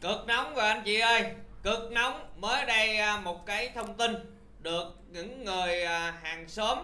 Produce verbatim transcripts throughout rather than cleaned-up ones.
Cực nóng rồi anh chị ơi, cực nóng. Mới đây một cái thông tin được những người hàng xóm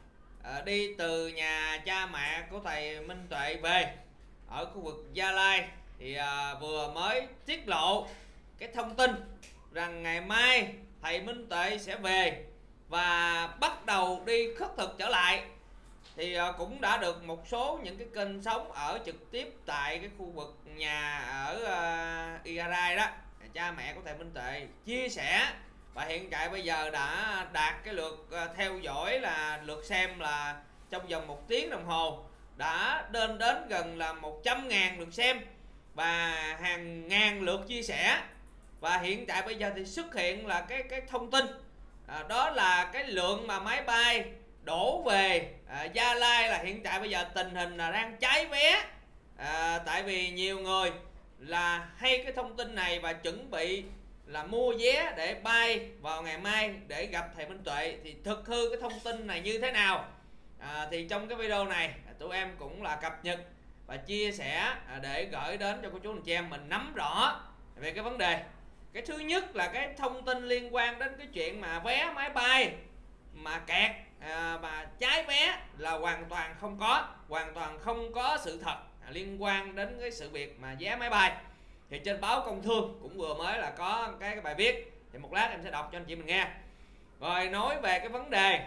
đi từ nhà cha mẹ của thầy Minh Tuệ về ở khu vực Gia Lai thì vừa mới tiết lộ cái thông tin rằng ngày mai thầy Minh Tuệ sẽ về và bắt đầu đi khất thực trở lại. Thì cũng đã được một số những cái kênh sống ở trực tiếp tại cái khu vực nhà ở uh, Igarai đó, cha mẹ của thầy Minh Tuệ chia sẻ, và hiện tại bây giờ đã đạt cái lượt uh, theo dõi là lượt xem là trong vòng một tiếng đồng hồ đã lên đến gần là một trăm ngàn lượt xem và hàng ngàn lượt chia sẻ. Và hiện tại bây giờ thì xuất hiện là cái cái thông tin à, đó là cái lượng mà máy bay đổ về à, Gia Lai là hiện tại bây giờ tình hình là đang cháy vé, à, tại vì nhiều người là hay cái thông tin này và chuẩn bị là mua vé để bay vào ngày mai để gặp thầy Minh Tuệ. Thì thực hư cái thông tin này như thế nào à, thì trong cái video này tụi em cũng là cập nhật và chia sẻ để gửi đến cho cô chú anh chị em mình nắm rõ về cái vấn đề. Cái thứ nhất là cái thông tin liên quan đến cái chuyện mà vé máy bay mà kẹt à, mà trái vé là hoàn toàn không có, hoàn toàn không có sự thật à, liên quan đến cái sự việc mà vé máy bay. Thì trên báo Công Thương cũng vừa mới là có cái, cái bài viết, thì một lát em sẽ đọc cho anh chị mình nghe. Rồi nói về cái vấn đề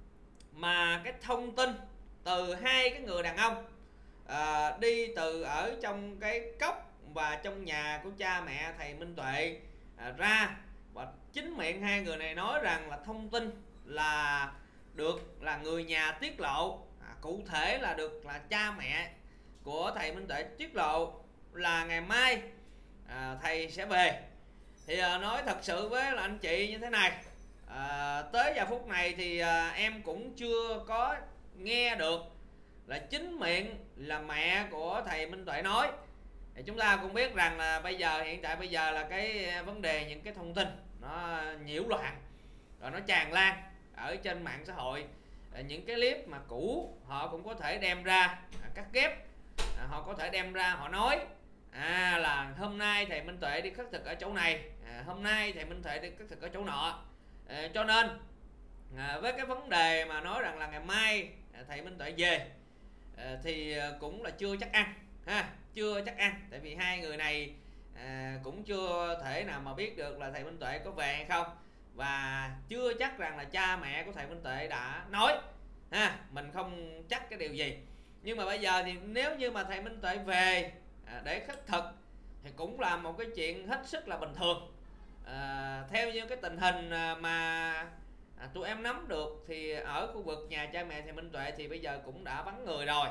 mà cái thông tin từ hai cái người đàn ông à, đi từ ở trong cái cốc và trong nhà của cha mẹ thầy Minh Tuệ à, ra, và chính miệng hai người này nói rằng là thông tin là được là người nhà tiết lộ, à, cụ thể là được là cha mẹ của thầy Minh Tuệ tiết lộ là ngày mai à, thầy sẽ về. Thì à, nói thật sự với là anh chị như thế này, à, tới giờ phút này thì à, em cũng chưa có nghe được là chính miệng là mẹ của thầy Minh Tuệ nói. Thì chúng ta cũng biết rằng là bây giờ hiện tại bây giờ là cái vấn đề những cái thông tin nó nhiễu loạn rồi nó tràn lan ở trên mạng xã hội. Những cái clip mà cũ họ cũng có thể đem ra cắt ghép, họ có thể đem ra họ nói à, là hôm nay thầy Minh Tuệ đi khất thực ở chỗ này, à, hôm nay thầy Minh Tuệ đi khất thực ở chỗ nọ. à, cho nên à, với cái vấn đề mà nói rằng là ngày mai thầy Minh Tuệ về à, thì cũng là chưa chắc ăn ha, chưa chắc ăn, tại vì hai người này à, cũng chưa thể nào mà biết được là thầy Minh Tuệ có về hay không, và chưa chắc rằng là cha mẹ của thầy Minh Tuệ đã nói ha, mình không chắc cái điều gì. Nhưng mà bây giờ thì nếu như mà thầy Minh Tuệ về à, để khất thực thì cũng là một cái chuyện hết sức là bình thường. à, theo như cái tình hình mà à, tụi em nắm được thì ở khu vực nhà cha mẹ thầy Minh Tuệ thì bây giờ cũng đã vắng người rồi,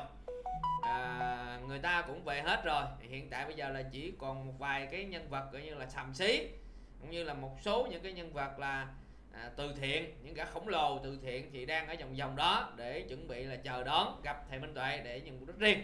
à, người ta cũng về hết rồi. Hiện tại bây giờ là chỉ còn một vài cái nhân vật gọi như là xàm xí, cũng như là một số những cái nhân vật là à, từ thiện, những gã khổng lồ từ thiện thì đang ở vòng vòng đó để chuẩn bị là chờ đón gặp thầy Minh Tuệ để nhận mục đích riêng.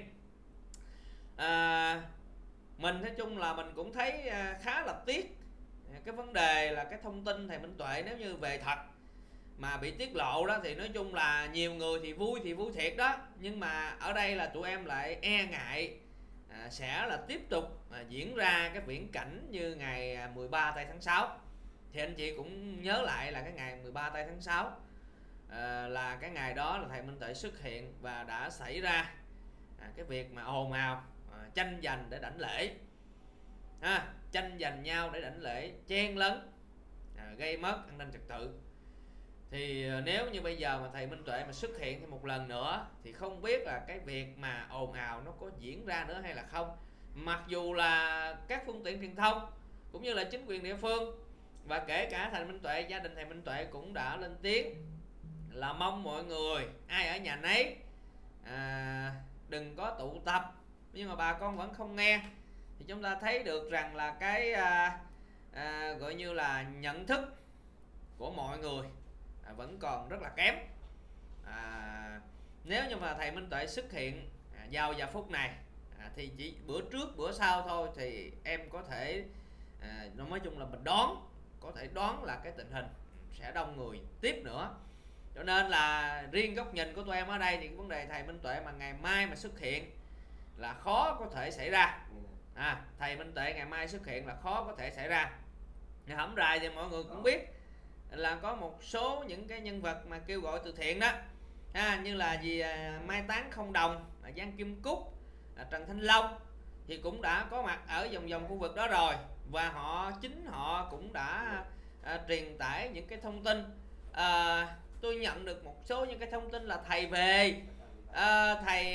à, mình nói chung là mình cũng thấy à, khá là tiếc cái vấn đề là cái thông tin thầy Minh Tuệ nếu như về thật mà bị tiết lộ đó, thì nói chung là nhiều người thì vui thì vui thiệt đó, nhưng mà ở đây là tụi em lại e ngại à, sẽ là tiếp tục à, diễn ra cái viễn cảnh như ngày mười ba tây tháng sáu. Thì anh chị cũng nhớ lại là cái ngày mười ba tây tháng sáu à, là cái ngày đó là thầy Minh Tuệ xuất hiện và đã xảy ra à, cái việc mà ồn ào à, tranh giành để đảnh lễ ha, tranh giành nhau để đảnh lễ, chen lấn à, gây mất an ninh trật tự. Thì nếu như bây giờ mà thầy Minh Tuệ mà xuất hiện thêm một lần nữa thì không biết là cái việc mà ồn ào nó có diễn ra nữa hay là không. Mặc dù là các phương tiện truyền thông cũng như là chính quyền địa phương và kể cả thầy Minh Tuệ, gia đình thầy Minh Tuệ cũng đã lên tiếng là mong mọi người ai ở nhà nấy à, đừng có tụ tập, nhưng mà bà con vẫn không nghe. Thì chúng ta thấy được rằng là cái à, à, gọi như là nhận thức của mọi người à, vẫn còn rất là kém. à, Nếu như mà thầy Minh Tuệ xuất hiện à, vào giờ phút này à, thì chỉ bữa trước bữa sau thôi thì em có thể à, nói chung là mình đoán, có thể đoán là cái tình hình sẽ đông người tiếp nữa. Cho nên là riêng góc nhìn của tụi em ở đây thì cái vấn đề thầy Minh Tuệ mà ngày mai mà xuất hiện là khó có thể xảy ra à, thầy Minh Tuệ ngày mai xuất hiện là khó có thể xảy ra. Hổng rày thì mọi người cũng biết là có một số những cái nhân vật mà kêu gọi từ thiện đó, à, như là gì à, mai táng không đồng, à, Giang Kim Cúc, à, Trần Thanh Long thì cũng đã có mặt ở vòng vòng khu vực đó rồi, và họ chính họ cũng đã à, truyền tải những cái thông tin. à, tôi nhận được một số những cái thông tin là thầy về, à, thầy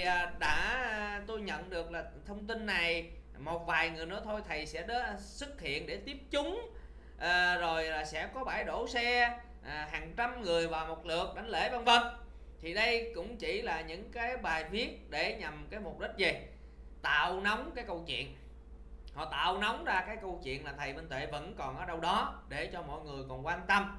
đã tôi nhận được là thông tin này một vài người nữa thôi thầy sẽ đó xuất hiện để tiếp chúng, à, rồi là sẽ có bãi đổ xe, à, hàng trăm người vào một lượt đánh lễ vân vân. Thì đây cũng chỉ là những cái bài viết để nhằm cái mục đích gì, tạo nóng cái câu chuyện. Họ tạo nóng ra cái câu chuyện là thầy Minh Tuệ vẫn còn ở đâu đó để cho mọi người còn quan tâm,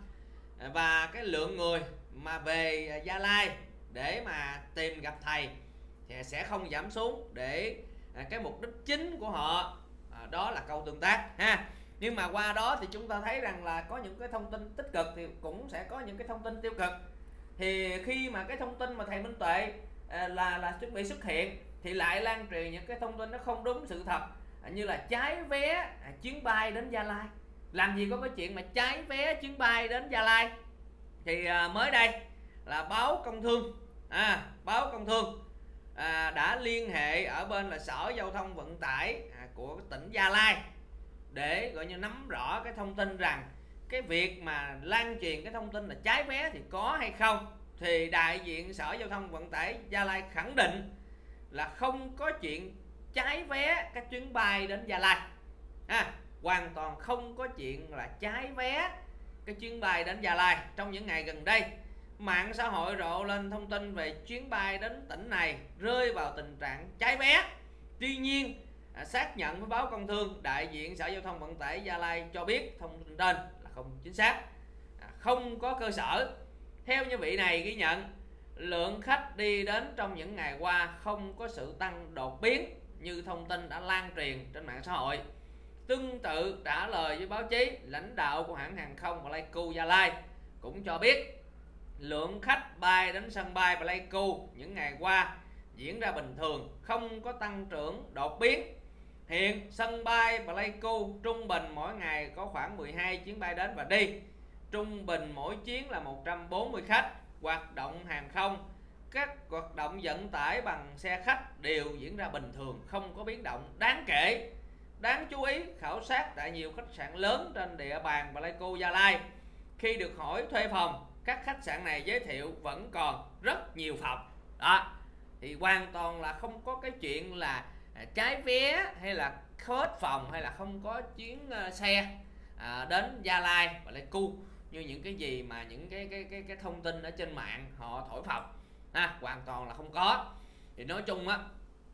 và cái lượng người mà về Gia Lai để mà tìm gặp thầy thì sẽ không giảm xuống, để cái mục đích chính của họ đó là câu tương tác ha. Nhưng mà qua đó thì chúng ta thấy rằng là có những cái thông tin tích cực thì cũng sẽ có những cái thông tin tiêu cực. Thì khi mà cái thông tin mà thầy Minh Tuệ là là chuẩn bị xuất hiện thì lại lan truyền những cái thông tin nó không đúng sự thật, như là trái vé chuyến bay đến Gia Lai. Làm gì có cái chuyện mà trái vé chuyến bay đến Gia Lai. Thì mới đây là báo Công Thương, à, báo Công Thương à, đã liên hệ ở bên là Sở Giao thông Vận tải à, của tỉnh Gia Lai để gọi như nắm rõ cái thông tin rằng cái việc mà lan truyền cái thông tin là trái vé thì có hay không. Thì đại diện Sở Giao thông Vận tải Gia Lai khẳng định là không có chuyện trái vé các chuyến bay đến Gia Lai, à, hoàn toàn không có chuyện là trái vé cái chuyến bay đến Gia Lai. Trong những ngày gần đây, mạng xã hội rộ lên thông tin về chuyến bay đến tỉnh này rơi vào tình trạng trái vé. Tuy nhiên, à, xác nhận với báo Công Thương, đại diện Sở Giao thông Vận tải Gia Lai cho biết thông tin trên là không chính xác, à, không có cơ sở. Theo như vị này ghi nhận, lượng khách đi đến trong những ngày qua không có sự tăng đột biến như thông tin đã lan truyền trên mạng xã hội. Tương tự trả lời với báo chí, lãnh đạo của hãng hàng không Pleiku Gia Lai cũng cho biết lượng khách bay đến sân bay Pleiku những ngày qua diễn ra bình thường, không có tăng trưởng đột biến. Hiện sân bay Pleiku trung bình mỗi ngày có khoảng mười hai chuyến bay đến và đi, trung bình mỗi chuyến là một trăm bốn mươi khách. Hoạt động hàng không, các hoạt động vận tải bằng xe khách đều diễn ra bình thường, không có biến động đáng kể. Đáng chú ý, khảo sát tại nhiều khách sạn lớn trên địa bàn Pleiku Gia Lai, khi được hỏi thuê phòng, các khách sạn này giới thiệu vẫn còn rất nhiều phòng. Đó, thì hoàn toàn là không có cái chuyện là trái vé hay là hết phòng hay là không có chuyến xe à, đến Gia Lai Pleiku như những cái gì mà những cái cái cái cái thông tin ở trên mạng họ thổi phồng, ha, hoàn toàn là không có. Thì nói chung á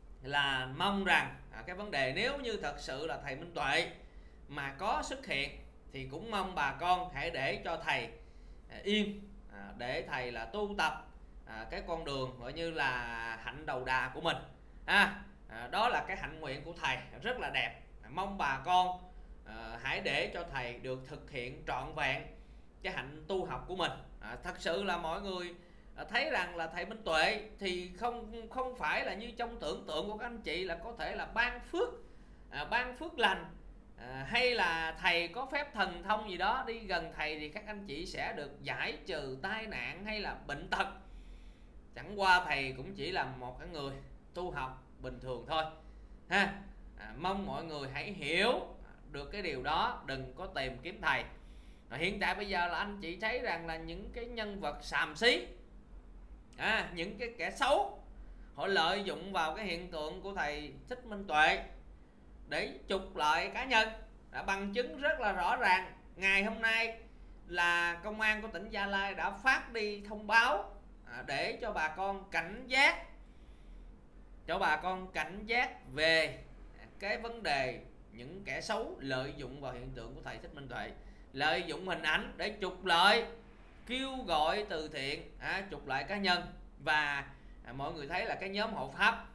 là mong rằng à, cái vấn đề nếu như thật sự là thầy Minh Tuệ mà có xuất hiện thì cũng mong bà con hãy để cho thầy à, yên, à, để thầy là tu tập à, cái con đường gọi như là hạnh đầu đà của mình, ha. À, đó là cái hạnh nguyện của thầy rất là đẹp. À, mong bà con à, hãy để cho thầy được thực hiện trọn vẹn cái hạnh tu học của mình. À, thật sự là mọi người à, thấy rằng là thầy Minh Tuệ thì không không phải là như trong tưởng tượng của các anh chị là có thể là ban phước, à, ban phước lành, à, hay là thầy có phép thần thông gì đó, đi gần thầy thì các anh chị sẽ được giải trừ tai nạn hay là bệnh tật. Chẳng qua thầy cũng chỉ là một cái người tu học bình thường thôi, ha. À, mong mọi người hãy hiểu được cái điều đó, đừng có tìm kiếm thầy. À, hiện tại bây giờ là anh chị thấy rằng là những cái nhân vật xàm xí, à, những cái kẻ xấu, họ lợi dụng vào cái hiện tượng của thầy Thích Minh Tuệ để trục lợi cá nhân. Đã bằng chứng rất là rõ ràng. Ngày hôm nay là công an của tỉnh Gia Lai đã phát đi thông báo à, để cho bà con cảnh giác, cho bà con cảnh giác về cái vấn đề những kẻ xấu lợi dụng vào hiện tượng của thầy Thích Minh Tuệ, lợi dụng hình ảnh để trục lợi, kêu gọi từ thiện, à, trục lợi cá nhân. Và à, mọi người thấy là cái nhóm hộ pháp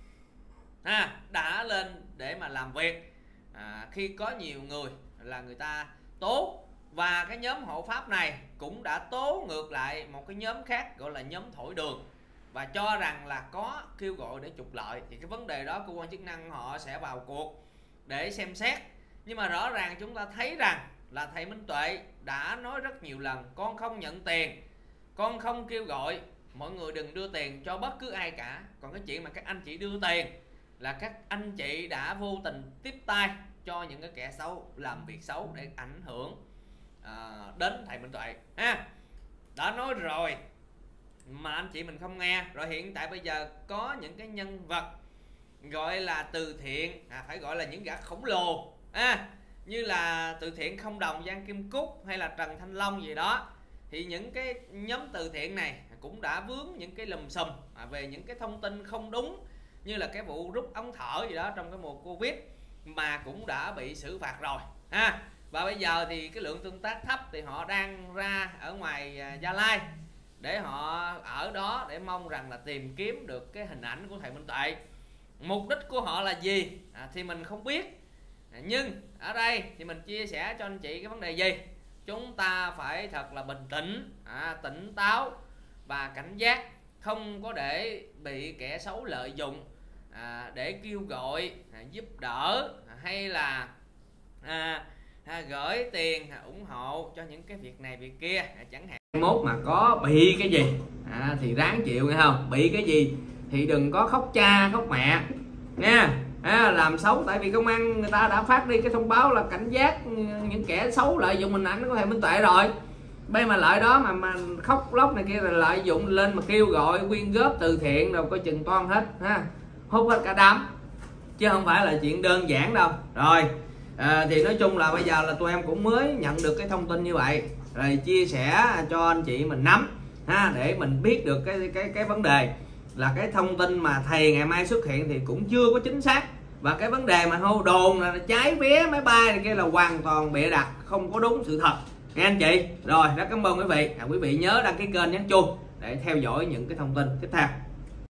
à, đã lên để mà làm việc à, khi có nhiều người là người ta tố, và cái nhóm hộ pháp này cũng đã tố ngược lại một cái nhóm khác gọi là nhóm thổi đường, và cho rằng là có kêu gọi để trục lợi. Thì cái vấn đề đó cơ quan chức năng họ sẽ vào cuộc để xem xét. Nhưng mà rõ ràng chúng ta thấy rằng là thầy Minh Tuệ đã nói rất nhiều lần, con không nhận tiền, con không kêu gọi mọi người đừng đưa tiền cho bất cứ ai cả. Còn cái chuyện mà các anh chị đưa tiền là các anh chị đã vô tình tiếp tay cho những cái kẻ xấu làm việc xấu để ảnh hưởng à, đến thầy Minh Tuệ ha. Đã nói rồi mà anh chị mình không nghe. Rồi hiện tại bây giờ có những cái nhân vật gọi là từ thiện, à, phải gọi là những gã khổng lồ à, như là từ thiện không đồng Giang Kim Cúc hay là Trần Thanh Long gì đó. Thì những cái nhóm từ thiện này cũng đã vướng những cái lùm xùm à, về những cái thông tin không đúng, như là cái vụ rút ống thở gì đó trong cái mùa Covid mà cũng đã bị xử phạt rồi ha. Và bây giờ thì cái lượng tương tác thấp thì họ đang ra ở ngoài Gia Lai để họ ở đó để mong rằng là tìm kiếm được cái hình ảnh của thầy Minh Tuệ. Mục đích của họ là gì à, thì mình không biết, à, nhưng ở đây thì mình chia sẻ cho anh chị cái vấn đề gì. Chúng ta phải thật là bình tĩnh, à, tỉnh táo và cảnh giác, không có để bị kẻ xấu lợi dụng à, để kêu gọi à, giúp đỡ à, hay là à, à, gửi tiền à, ủng hộ cho những cái việc này việc kia à, chẳng hạn. Mốt mà có bị cái gì à, thì ráng chịu nghe không, bị cái gì thì đừng có khóc cha khóc mẹ nha. À, làm xấu, tại vì công an người ta đã phát đi cái thông báo là cảnh giác những kẻ xấu lợi dụng hình ảnh của thầy Minh Tuệ rồi. Bây mà lợi đó mà mà khóc lóc này kia là lợi dụng lên mà kêu gọi quyên góp từ thiện rồi coi chừng toan hết ha, hút hết cả đám chứ không phải là chuyện đơn giản đâu. Rồi à, thì nói chung là bây giờ là tụi em cũng mới nhận được cái thông tin như vậy rồi chia sẻ cho anh chị mình nắm ha, để mình biết được cái cái cái vấn đề là cái thông tin mà thầy ngày mai xuất hiện thì cũng chưa có chính xác, và cái vấn đề mà hô đồn là cháy vé máy bay này kia là hoàn toàn bịa đặt, không có đúng sự thật nghe anh chị. Rồi rất cảm ơn quý vị, à, quý vị nhớ đăng ký kênh nhấn chuông để theo dõi những cái thông tin tiếp theo.